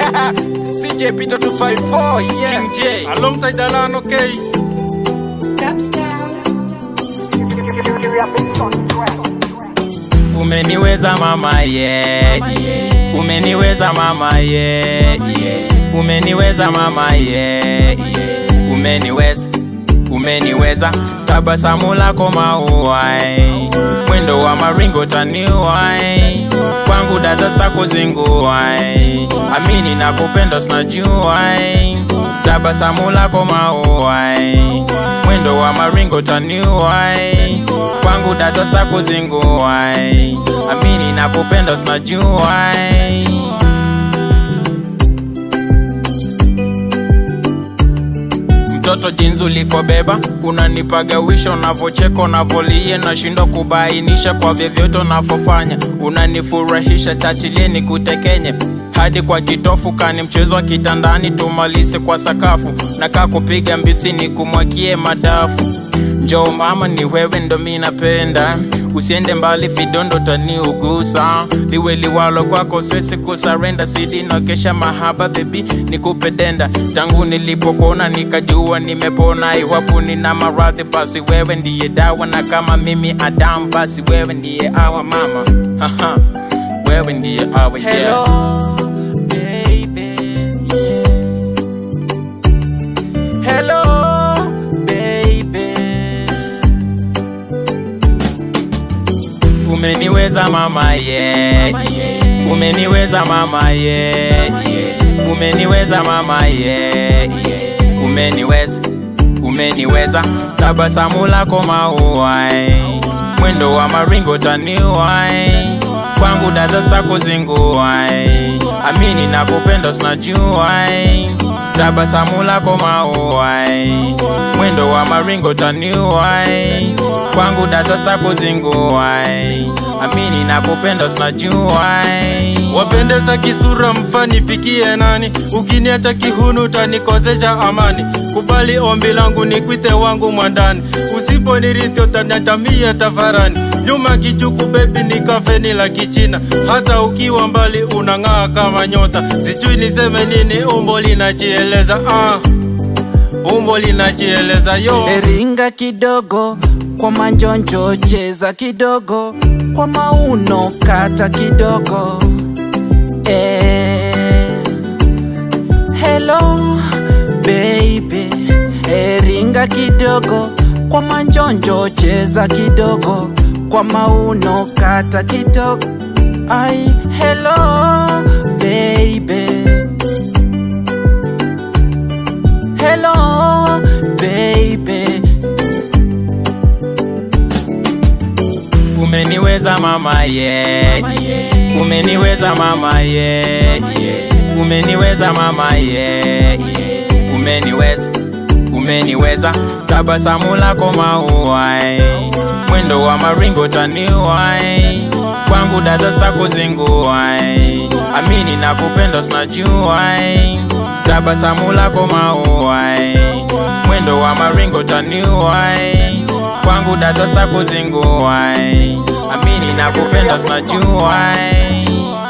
CJ Peter 254, yeah. King J alongside Allano, okay. Umeniweza mama, yeah, yeah. Umeniweza mama, yeah, yeah. Umeniweza mama, yeah, yeah. Umeniweza tabasamu lako mauai, mwendo wa maringo taniuai, kwangu dada sako zinguai, amini na kupenda sinajuai, tabasamu lako mauai, mwendo wa maringo taniuai, kwangu dada sako zinguai, amini na kupenda sinajuai. Mtoto jinsi ulifobeba, unanipaga wisho, unavocheka, unavolie, nashindwa kubainisha kwa vyovyote unafofanya. Unanifurahisha, tachilie nikutekenye hadi kwa kitofu, kani mchezo wa kitandani tumalise kwa sakafu, nakaa kupiga mbisi nikumwakie madafu. Njoo mama, ni wewe ndo mimi napenda, usiende mbali vidondo taniugusa, liwe liwalo kwako siwezi kusarenda, sidi nokesha mahaba baby nikupe denda, tangu nilipokuona nikajua nimepona, iwapo nina maradhi basi wewe ndiye dawa, na kama mimi Adam basi wewe ndiye awa mama, haha, wewe ndiye awa, yeah. Hello baby, yeah. Hello Umeniweza mama, yeah, yeah. Umeniweza mama, yeah, yeah. Umeniweza mama, yeah, yeah. Umeniweza tabasamu lako mauai, mwendo wa maringo taniuai, kwangu dada sako zinguai, amini na kupenda sinajuai, tabasamu lako mauai, mwendo wa maringo taniuai, kwangu dada sako zinguai, amini na kupenda sinajuai. Wapendeza kisura mfani pikie nani, ukiniacha kihunu utanikosesha amani, kubali ombi langu nikuite wangu mwandani, usipo niriti utaniachamia tafarani, nyuma kichuku baby nikafeni la kichina, hata ukiwa mbali unang'aa kama nyota, sijui niseme nini, umbo linajieleza, umbo linajieleza yo. Ringa kidogo kwa manjonjo, cheza kidogo kwa mauno, kata kidogo, hello baby, ringa kidogo kwa manjonjo, cheza kidogo kwa mauno, kata kidogo, ai hello baby, hello baby. Umeniweza mama, yeah, yeah. Umeniweza mama, yeah, yeah. Umeniweza mama, yeah, yeah. Umeniweza tabasamu lako mauai, mwendo wa maringo taniuai, kwangu dada sako zinguai, amini na kupenda sinajuai, tabasamu lako mauai, mwendo wa maringo taniuai, kwangu dada sako zinguai, amini na kupenda sinajuai.